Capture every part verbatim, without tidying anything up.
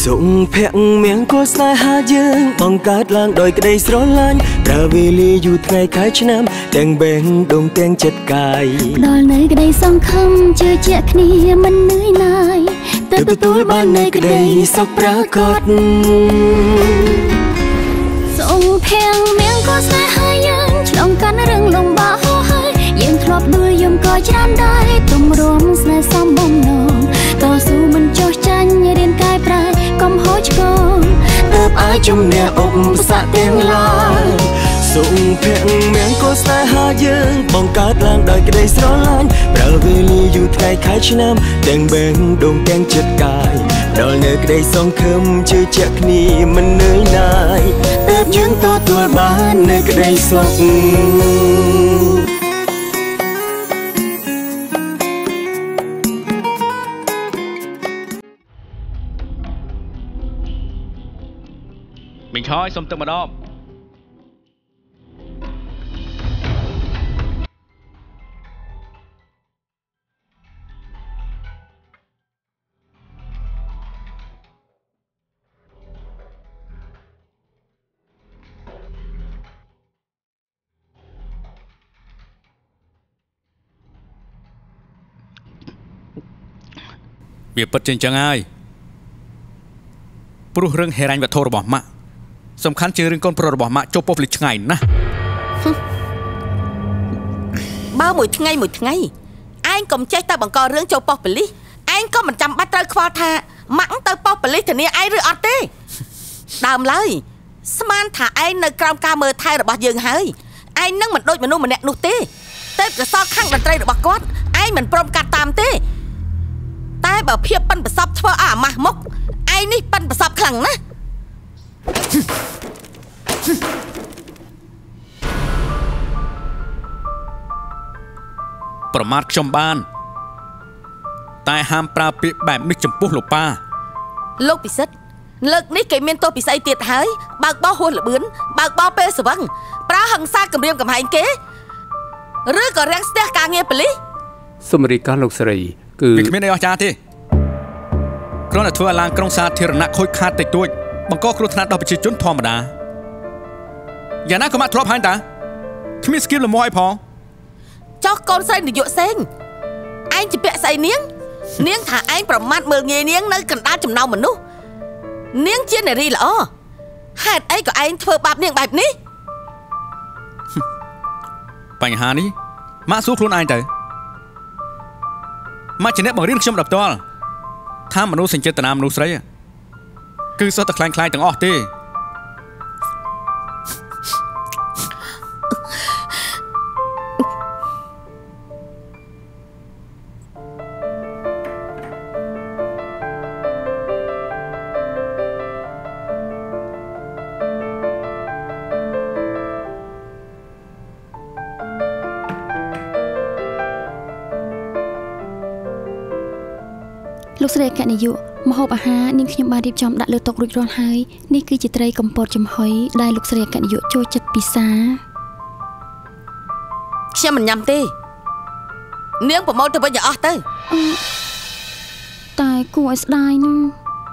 ส่งแพงเมียงก็สายหาเยืองบังการล้างโดยกระไดสร้อนล้านปราเวลีอยู่ไงขายชน้ำแตงแบงดงแตงจัดกายดอลในกระไดสองคำเจอเจ้าคณีมันเหนื่อยนายเติบโตบ้านในกระไดสกปรากฏส่งแพงเมียงก็สายหาเยืองฉลองกันเรื่องลงบ่าหัวให้ยังทลบด้วยยมก็จำได้ตุ่มรวมสายซ้ำบ่มนองต่อสู้มันโจจันเรียนกายปลายกำหัวชกอนเติบอายจุ่มแนวอกสะเตียงลายส่งเพียงเมียงก็สายหาเยืองบังการล้างโดยกระไดสร้อนล้านปราเวลีอยู่ไงขายชน้ำแตงแบงดงแตงจัดกายดอลเนื้อกระไดสองคำเชื่อเจ้าคณีมันเหนื่อยนายเติบยังต่อตัวบ้านเนื้อกระไดสก mình thôi xong từng mà đo việc bật trên chẳng ai pru rừng hề ranh và thô bỏ mạสำคัญเจอเรื่องก้นโปรดบอกมาโจปบลิชไงนะบ้าหมดไงหมดไงไอ้ก็ไม่ใช่แต่บังกอเรื่องโจปบลิไอ้ก็มันจำบัตรเตอร์ควอท่ามังเตอร์ปบลิแต่เนี่ยไอ้หรืออตเต้ดามเลยสมานถ่าไอ้ในกรามกาเมอร์ไทยระบาดยังเฮ้ยไอ้นั่งมันโดยมันนู่นมันแนกนุเต้เต้กระซอกข้างดันเตยระบาดก้อนไอ้เหมือนปรมการตามเต้แต่แบบเพียบปั้นประซับเฉพาะอ่ามามกไอ้นี่ปั้นประซับขลังนะประมาทชมบ้านแต่ห้ามปราปิแบบนึกจำปุ๊หลบป้าโลกพิเศษเลิกนี่เกี่ยมเมียนโตพิเศษเตียดหายบางบ่อหัวหรือบื้นบางบ่อเปสวังปลาหังซากับเรียมกับหายเก๋หรือก็แรงเสียการเงียบไปเลยสมริการลูกสรีคือวิกไม่ได้อาจารย์ที่กรณีทัวร์ลางกรงซาเทรนักคุยขาดติดด้วยบางก็ครูธนาดอกไปชี้จุนธรรมดาอย่าน่าก็มาทรอพายตาที่มีสกิลละมวยพอเจ้าก้อนไส้หนึ่งหยดเซ็งไอ้จะเปะใส่เนี้ยงเนี้ยงถ่าไอ้ประมาทเมืองเงี้ยเนี้ยงในกันตาจำเนาเหมือนนู้เนี้ยงเชี่ยไหนรีละอ๋อหาดไอ้ก็ไอ้เธอบาปเนี้ยงแบบนี้ปัญหานี้มาสู้ครูนไอ้เต๋อมาจะเน็ตบอกเรื่องชมดับตัวถ้ามนุษย์สิงเจตนามนุษย์ไรคือสตะคลายคลายต่างออกตีลูกเสด็จแกนิยุมหอบอาหารนิ่งขยมบาดิบจอมดัดเลือดตกรุยร้อนหายนี่คือจิตใจกำปอดจำหอยได้ลูกเสด็จแกนิยุโจจัดปีศาเชื่อมันยำตีเนื้อผมเอาแต่ไปอย่าออกเต้ตายกลัวสได้นึง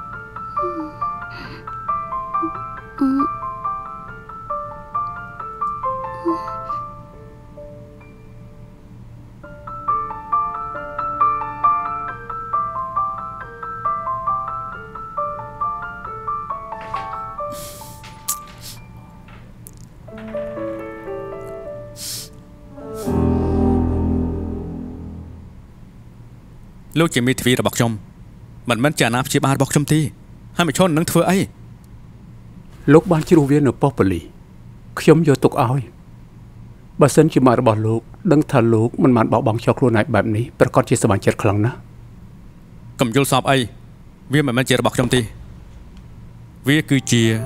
ลูกจะมีทวีระบอกชมมันมันจะนับชีบาบอกชมทีให้ไม่ชนนังเถื่อไอ้ลูกบ้านชิรูเวียนในป๊อปลีขยมโยตกอ้อยบาสันชิมาระบอกลูกดังทาลูกมันมันบอกบังชอบครัวไหนแบบนี้ประกอบจิตสบายเจ็ดครั้งนะกำยุลสอบไอ้เวียนมันมันจะระบอกชมทีเวียคือเจีย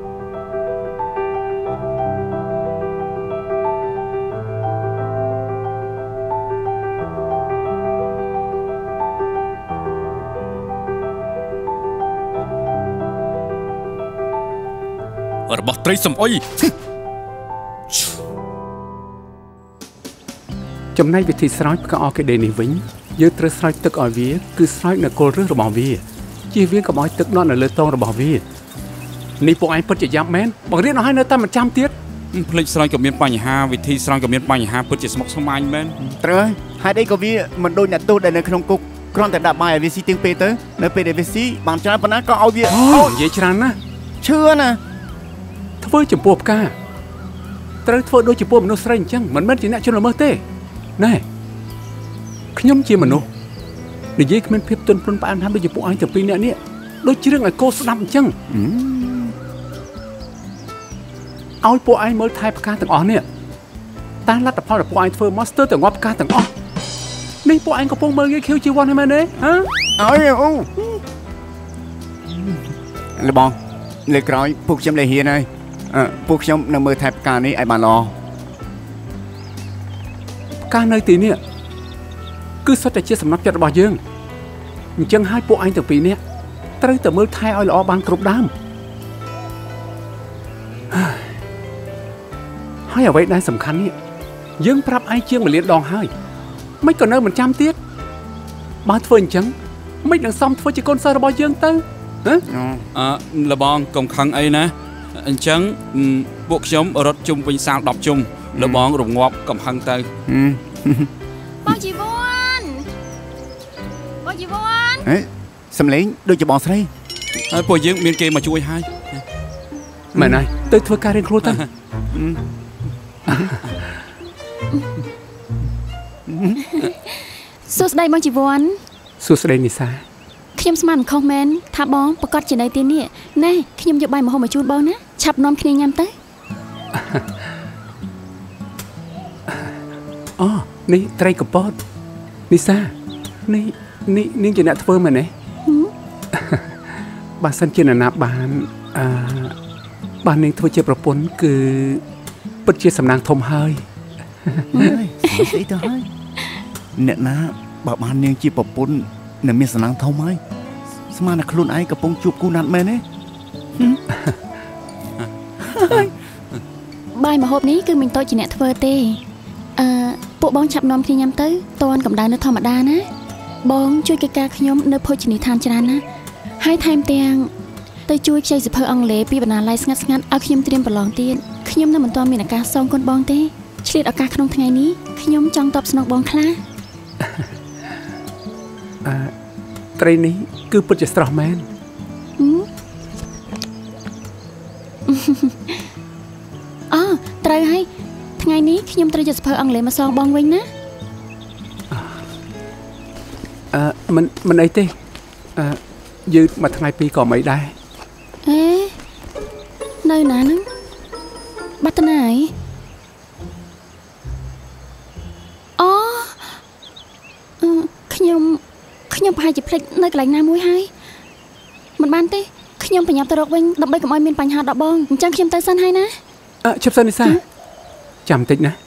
ระบบไตรสมอ้อยจำในวิธีสไลด์ก็ออกเกเดนิวิญยืดตรสไลด์ตึกออยเวียคือสไลด์ในโกลเรื่องระบอบเวียជាវាកុំឲ្យទឹកនន់នៅលើតងរបស់វានេះពួកឯងពិតជាយ៉ាប់មែនបង្រៀនឲ្យនៅតែមិនចាំទៀតភ្លេចស្រ័យក៏មានបញ្ហាវិធីស្រ័យក៏មានបញ្ហាពិតជាស្មុគស្មាញមែនត្រូវហេតុអីក៏វាមិនដូចអ្នកទោសដែលនៅក្នុងគុកគ្រាន់តែដាក់បាយឲ្យវាស៊ីទៀងពេលទៅនៅពេលដែលវាស៊ីបានច្រើនប៉ុណ្ណាក៏ឲ្យវាអូនិយាយច្រើនណាស់ឈឺណាធ្វើចំពោះផ្កាត្រូវធ្វើដូចចំពោះមនុស្សស្រីអញ្ចឹងមិនមែនជាអ្នកជនល្មើសទេណែខ្ញុំជាមនុស្សនិយាយគ្មានភាពទន់ភ្លន់ផ្អែមហាមដូចជាពួកឯងទាំងពីរនាក់នេះដូចជារឿងឲ្យកោស្ដាប់អញ្ចឹងឲ្យពួកឯងមើលថែផ្កាទាំងអស់នេះតាមលទ្ធផលដែលពួកឯងធ្វើមកស្ទើរតែងាប់ផ្កាទាំងអស់នេះពួកឯងកំពុងមើលងាយខៀវជីវ័នហ្នឹងមែនទេហ៎អើយអូលបងលើក្រោយពួកខ្ញុំលេហ៊ានហើយពួកខ្ញុំនៅមើលថែផ្កានេះឲ្យបានល្អផ្កានៅទីនេះគឺសុទ្ធតែជាសំណប់ចិត្តរបស់យើងអញ្ចឹងហើយពួកឯងទាំងពីរនាក់ត្រូវតែមើលថែឲ្យល្អបានគ្រប់ដើមហើយអ្វីដែលសំខាន់នេះយើងប្រាប់ឯងជាងមួយលានដងហើយមិនក៏នៅមិនចាំទៀតបើធ្វើអញ្ចឹងមិននឹងសមធ្វើជាកូនសិស្សរបស់យើងទៅហ៎អឺលបងកុំខឹងអីណាអញ្ចឹងពួកខ្ញុំរត់ជុំវិញសាលដប់ជុំលបងរងាប់កំហឹងទៅបងជីវ័នបងជីវ័នហេសំលេងដូចជាបងស្រីហើយពួកយើងមានគេមកជួយហើយមែនហើយទៅធ្វើការរៀងខ្លួនទៅសួស្ដីបងជីវ័នសួស្ដីនីសាខ្ញុំស្មានមិនខុសមែនថាបងប្រកាសជានៅទីនេះណែខ្ញុំយកបាយម្ហូបមកជូនបងណាឆាប់នាំគ្នាញ៉ាំទៅអូនេះត្រីកពតនីសានេះនេះនាងជាអ្នកធ្វើមែនទេបើសិនជាអ្នកណាបានអឺបាននាងធ្វើជាប្រពន្ធគឺពិតជាសំណាងធំហើយស្អីទៅហើយអ្នកណាបើបាននាងជាប្រពន្ធនៅមានសំណាងធំហើយស្មានតែខ្លួនឯងកំពុងជួបគូណាត់មែនទេបាយម្ហូបនេះគឺមិញតូចជាអ្នកធ្វើទេអឺពួកបងឆាប់នាំគ្នាញ៉ាំទៅតន់កម្ដៅនៅធម្មតាណាបងជួយកិច្ចការខ្ញុំនៅភោជនីយដ្ឋានច្រើនណាហើយថែមទាំងទៅជួយខ្ចីសៀវភៅអង់គ្លេសពីបណ្ណាល័យស្ងាត់ស្ងាត់ឲ្យខ្ញុំត្រៀមប្រឡងទៀតខ្ញុំនៅមិនទាន់មានឱកាសសងគុណបងទេឆ្លៀតឱកាសក្នុងថ្ងៃនេះខ្ញុំចង់តបស្នងបងខ្លះអឺត្រីនេះគឺពិតជាស្រស់មែនអូត្រូវហើយថ្ងៃនេះខ្ញុំត្រូវយកសៀវភៅអង់គ្លេសមកសងបងវិញណាអឺមិនមិនអីទេអឺយឺតមួយថ្ងៃពីរក៏មិនដែរអេនៅណាហ្នឹងបាត់ទៅណាហើយអូខ្ញុំខ្ញុំប្រហែលជាភ្លេចនៅកន្លែងណាមួយហើយមិនបានទេខ្ញុំប្រញាប់ទៅរកវិញដើម្បីកុំឲ្យមានបញ្ហាដល់បងអញ្ចឹងខ្ញុំទៅសិនហើយណាអឺជិបសិននីសាចាំតិចណា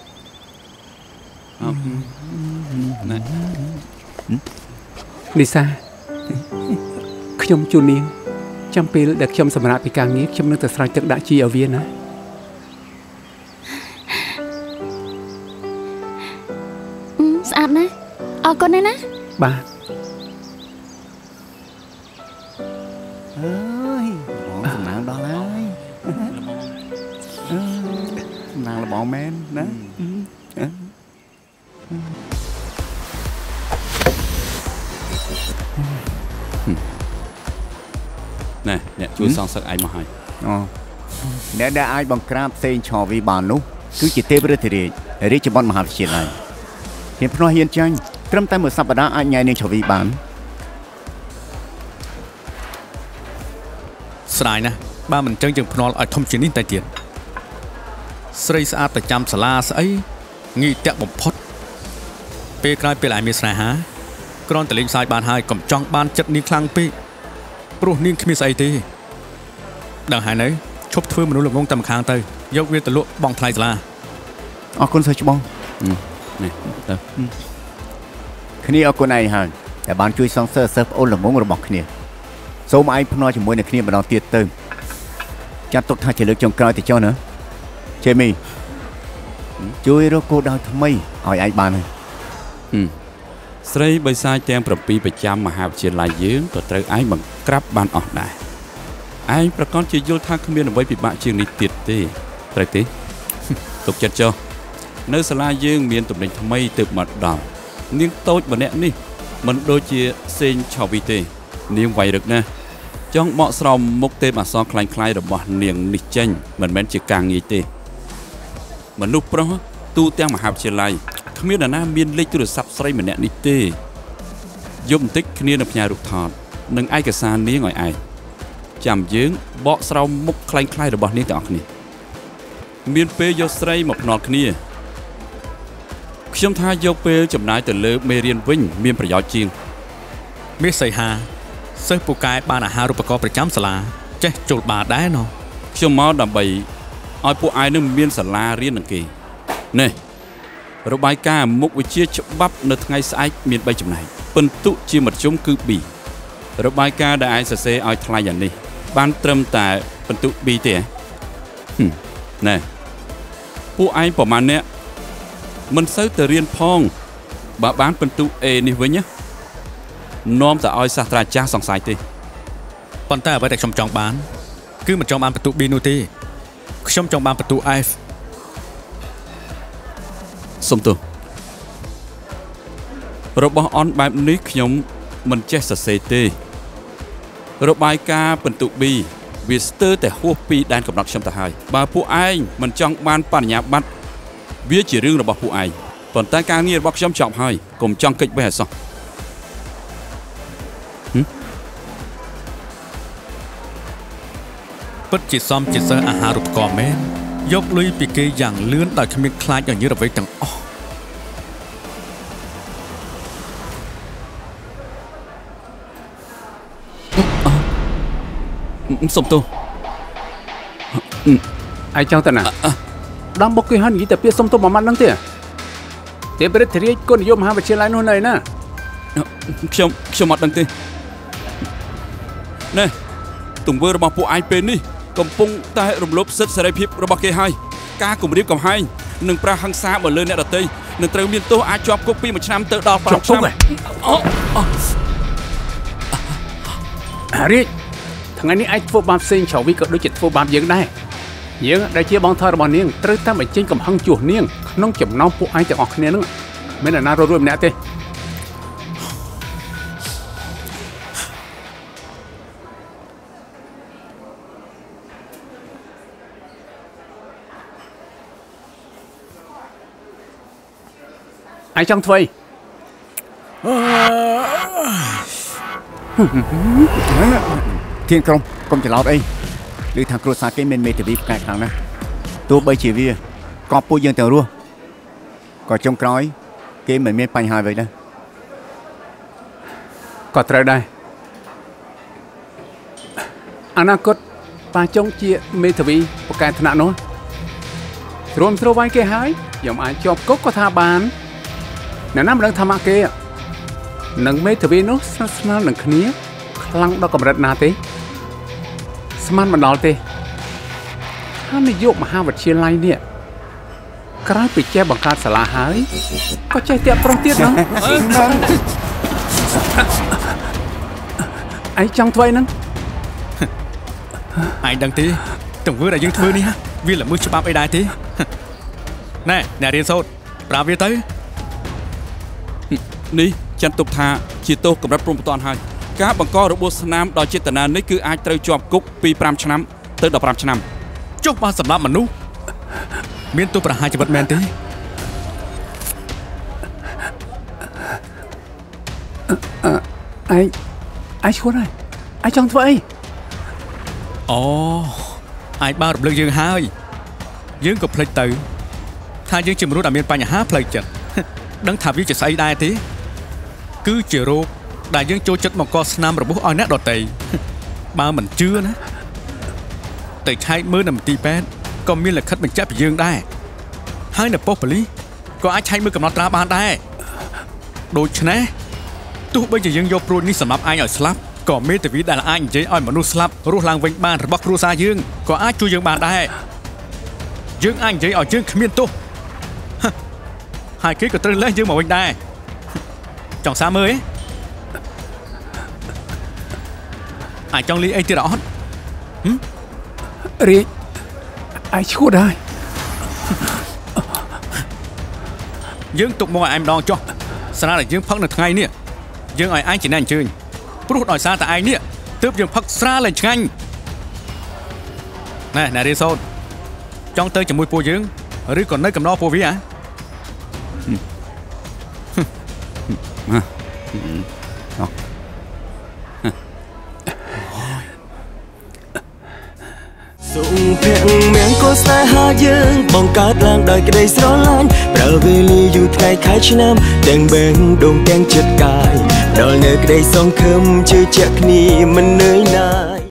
នីសាខ្ញុំជូននាងចាំពេលដែលខ្ញុំសម្រាប់ពីការងារខ្ញុំនឹងទៅស្រោចទឹកដាក់ជីឲ្យវាណាស្អាតណាស់អរគុណណាស់ណាបាទអើយបងសំណាងដល់ហើយសំណាងរបស់មែនណាណែអ្នកជួយសងសឹកឯងមកហើយអូអ្នកដែលអាចបង្ក្រាបផ្សេងឆោវីបាននោះគឺជាទេវរាជរាជរាជបុត្រមហាវិទ្យាល័យហ៊ានភ្នាស់ហ៊ានចាញ់ត្រឹមតែមួយសប្តាហ៍អាចញ៉ែនាងឆោវីបានស្រាយណាស់បើមិនចឹងយើងភ្នាល់ឲ្យធំជាងនេះតែទៀតស្រីស្អាតតែចាំសាលាស្អីងាយតាក់បំផុតពេលក្រោយពេលឯងមានស្នេហាគ្រាន់តែលេងសើចបានហើយកុំចង់បានចិត្តនាងខ្លាំងពេកព្រោះនាងគ្មានស្អីទេដល់ហើយនៅឈប់ធ្វើមនុស្សល្ងងតែម្ខាងទៅយកវាទៅលក់បងថ្លៃសាលាអរគុណសិស្សច្បងនេះទៅគ្នាអរគុណឯងហើយដែលបានជួយសងសើសិស្សប្អូនល្ងងរបស់គ្នាសូមឯងភ្នាល់ជាមួយនឹងគ្នាម្ដងទៀតទៅចាត់ទុកថាជាលើកចុងក្រោយទៅចុះណាជេមីជួយរកគោលដៅថ្មីឲ្យឯងបានហើយស្រីបិសាចទាំង7ប្រចាំមហាវិទ្យាល័យយើងក៏ត្រូវឯងបង្ក្រាបបានអស់ដែរឯងប្រកាសជាយល់ថាគ្មានអ្វីពិបាកជាងនេះទៀតទេត្រូវទេទុកចិត្តចុះនៅសាលាយើងមានទំនិញថ្មីទើបមកដល់នាងតូចម្នាក់នេះមិនដូចជាសេងឆាវីទេនាងវាយរឹកណាស់ចង់បកស្រោមមុខទេពអសរคล้ายៗរបស់នាងនេះចេញមិនមែនជាការងាយទេមនុស្សប្រុសទូទាំងមហាវិទ្យាល័យគ្មាននរណាមានលេខទូរស័ព្ទស្រីម្នាក់នេះទេយប់បន្តិចគ្នានឹងផ្ញើរូបថតនិងឯកសារនាងឲ្យឯងចាំយើងបកស្រោមមុខคล้ายៗរបស់នាងទាំងអស់គ្នាមានពេលយកស្រីមកភ្នាល់គ្នាខ្ញុំថាយកពេលចំណាយទៅលើមេរៀនវិញមានប្រយោជន៍ជាងមាសសីហាសិស្សពូកែបានអាហារូបករណ៍ប្រចាំសាលាចេះចូលបាតដែរណោះខ្ញុំមកដើម្បីឲ្យពួកឯងនឹងមានសាលារៀននឹងគេនេះរបាយការណ៍មុខវិជ្ជាច្បាប់នៅថ្ងៃស្អែកមាន3ចំណែកពិន្ទុជាមធ្យមគឺ B របាយការណ៍ដែលឯងសរសេរឲ្យថ្លៃយ៉ាងនេះបានត្រឹមតែពិន្ទុ B ទេណែពួកឯងប្រហែលអ្នកមិនសូវទៅរៀនផងបើបានពិន្ទុ A នេះវិញណានាំតែឲ្យសាស្ត្រាចារ្យសង្ស័យទេប៉ុន្តែអ្វីដែលខ្ញុំចង់បានគឺមិនចង់បានពិន្ទុ B នោះទេខ្ញុំចង់បានពិន្ទុ F សុំទោសរបស់អនបែបនេះខ្ញុំមិនចេះសរសេរទេរបាយការណ៍ពិន្ទុ B វាស្ទើរតែហួសពីដែនកំណត់ខ្ញុំទៅហើយបើពួកឯងមិនចង់បានបរិញ្ញាបត្រវាជារឿងរបស់ពួកឯងប៉ុន្តែការងាររបស់ខ្ញុំចប់ហើយកុំចង់កិច្ចវេះអសោះពិតជាសមជាសិស្សអាហារូបករណ៍មែនយកលុយពីគេយ៉ាងលឿនដោយគ្មានខ្លាចឲ្យញើសអ្វីទាំងអស់សុំទោសឯងចង់ទៅណាដំបុកគេហិននិយាយតែពាក្យសុំទោសមួយម៉ាត់ហ្នឹងទេទេប្រិទ្ធរាជគុណនិយមមហាវិទ្យាល័យនោះនៅណាខ្ញុំខ្ញុំអត់ដឹងទេណែទង្វើរបស់ពួកឯងពេលនេះកំពុងតែរំលោភសិទ្ធិសេរីភាពរបស់គេហើយការគំរាមកំហែងនិងប្រាហិង្សាមកលើអ្នកដទៃនឹងត្រូវមានទោសអាចជាប់គុកពីមួយឆ្នាំទៅដល់5ឆ្នាំអារិចថ្ងៃនេះឯងធ្វើបាបផ្សេងឆាវីក៏ដូចជាធ្វើបាបយើងដែរយើងដែលជាបងថយរបស់នាងត្រូវតាមបញ្ចេញកំហឹងជួសនាងក្នុងចំណោមពួកឯងទាំងអស់គ្នានឹងមានអ្នកណារត់រួចម្នាក់ទេឯងចង់ធ្វើធៀងក្រុមកុំច្រឡោតអីឬថាគ្រួសារគេមានមេធាវីផ្កាយខ្លាំងណាស់ទោះបីជាវាក៏ពួកយើងទៅរស់ក៏ចុងក្រោយគេមិនមានបញ្ហាអ្វីដែរក៏ត្រូវដែរអនាគតប៉ាចុងជាមេធាវីផ្កាយថ្នាក់នោះព្រមស្រួលវាយគេហើយខ្ញុំអាចជាប់គុកក៏ថាបានអ្នកណាមិនដឹងថាម៉ាក់គេនឹងមេធាវីនោះស្និទ្ធស្នាលនឹងគ្នាខ្លាំងដល់កម្រិតណាទេស្មានមិនដល់ទេថានាយកមហាវិទ្យាល័យនេះក្រោយពីចេះបង្កើតសាលាហើយក៏ចេះតាក់ប្រុសទៀតហ្នឹងឯងចង់ធ្វើហ្នឹងឯងដឹងទេទង្វើដែលយើងធ្វើនេះវាល្មើសច្បាប់អីដែរទេណែអ្នករៀនសូត្រប្រាប់វាទៅនេះចាត់ទុកថាជាទោសកម្រិតព្រំប្រទានហើយការបង្ករបួសស្នាមដោយចេតនានេះគឺអាចត្រូវជាប់គុកពី5ឆ្នាំទៅ15ឆ្នាំចុះបើសម្រាប់មនុស្សមានទោសប្រហារជីវិតមែនទេអឺឯងឯងឈួនហើយឯងចង់ធ្វើអីអូឯងបានរំលឹកយើងហើយយើងក៏ភ្លេចទៅថាយើងជាមនុស្សដែលមានបញ្ហាផ្លូវចិត្តដឹងថាវាជាស្អីដែរទេគឺជារោគដែលយើងចូលចិត្តបង្កស្នាមរបួសឲ្យអ្នកដទៃបើមិនជឿណាតែឆែកមើលនៅមន្ទីរពេទ្យក៏មានលិខិតបញ្ជាក់ពីយើងដែរហើយនៅប៉ុស្តិ៍ប៉ូលីសក៏អាចឆែកមើលកំណត់ត្រាបានដែរដូច្នេះទោះបីជាយើងយកព្រួយនេះសម្រាប់ឯងឲ្យស្លាប់ក៏មេធាវីដែលអាចនិយាយឲ្យមនុស្សស្លាប់រស់ឡើងវិញបានរបស់គ្រួសារយើងក៏អាចជួយយើងបានដែរយើងអាចនិយាយឲ្យយើងគ្មានទោសហើយគេក៏ត្រូវលេះយើងមកវិញដែរ Chọn xa mới Ai trong lý ấy tiết đó Ri Ai chua đây Dương tục mong ai đòn cho Sao là dương phắc được ngay nè Dương ai ai chỉ nên chơi Bút hỏi xa tại ai nè Tớp dương phắc xa lên nhanh Nè nè đi xôn Trong tới chẳng mùi pô dương Rứ còn nơi cầm nó pô ví à Sụng phẹn miệng cô sai ha dương bong cát lang đời cái đây gió lan Pra về li dù ngày khai chi nam Đèn bèn đồng đèn chật cài Đòi nơi cái đây song khâm chưa chắc ni mình nơi